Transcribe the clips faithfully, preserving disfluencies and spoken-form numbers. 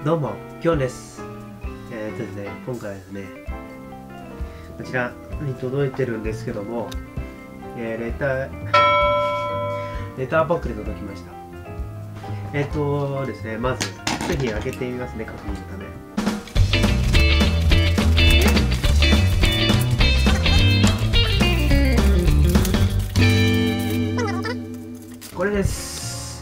どうも、きょんです。えー、っとですね、今回はですね、こちらに届いてるんですけども、えー、レター、レターパックで届きました。えー、っとですね、まず、商品開けてみますね、確認のため。これです。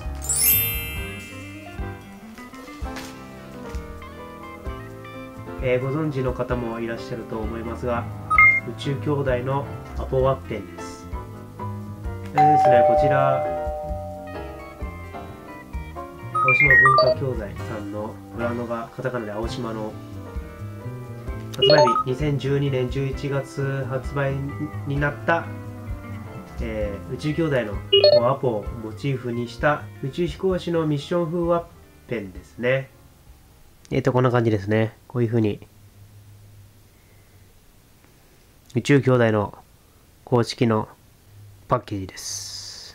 えー、ご存知の方もいらっしゃると思いますが、宇宙兄弟のアポワッペンです。えー、ですね、こちら青島文化教材さんのブランドがカタカナで青島の発売日にせんじゅうにねんじゅういちがつ発売になった、えー、宇宙兄弟のアポをモチーフにした宇宙飛行士のミッション風ワッペンですね。えっとこんな感じですね。こういう風に宇宙兄弟の公式のパッケージです。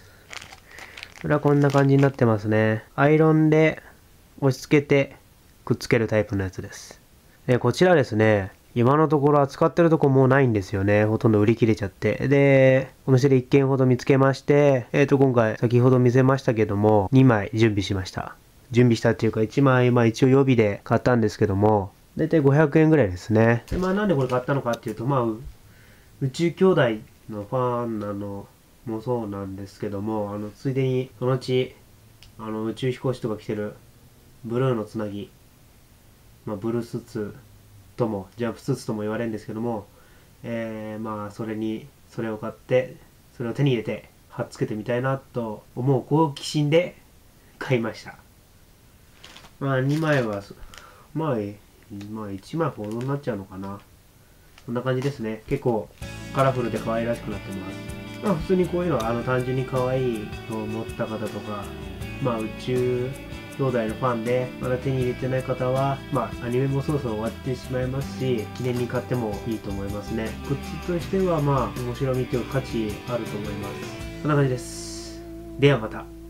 これはこんな感じになってますね。アイロンで押し付けてくっつけるタイプのやつです。でこちらですね、今のところ扱ってるとこもうないんですよね。ほとんど売り切れちゃって。で、お店でいっけんほど見つけまして、えっと今回先ほど見せましたけども、にまい準備しました。準備したっていうかいちまい、まあ一応予備で買ったんですけども、だいたいごひゃくえんぐらいですね。でまあなんでこれ買ったのかっていうと、まあ宇宙兄弟のファンなのもそうなんですけども、あのついでにそのうちあの宇宙飛行士とか着てるブルーのつなぎ、まあ、ブルースーツともジャンプスーツとも言われるんですけども、えー、まあそれにそれを買ってそれを手に入れて貼っつけてみたいなと思う好奇心で買いました。まあにまいはまあ、まあいちまいほどになっちゃうのかな。こんな感じですね。結構カラフルで可愛らしくなってます。まあ普通にこういうのはあの単純に可愛いと思った方とか、まあ宇宙兄弟のファンでまだ手に入れてない方は、まあアニメもそろそろ終わってしまいますし、記念に買ってもいいと思いますね。グッズとしてはまあ面白みという価値あると思います。こんな感じです。ではまた。